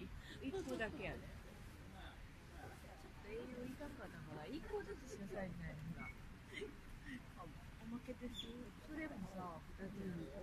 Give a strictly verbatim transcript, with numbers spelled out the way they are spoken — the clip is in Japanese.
いっこだけやで。ちょっと栄養いかんかな。ほら、いっこずつしなさいみたいな。ほら。おまけです。それもさ、ふたつ。